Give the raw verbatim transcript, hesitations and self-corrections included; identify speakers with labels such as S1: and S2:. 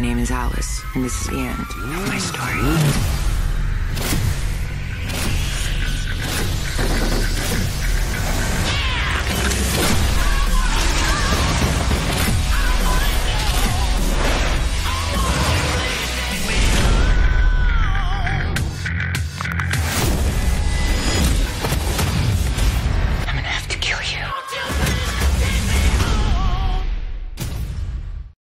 S1: name is Alice, and this is the end of my story.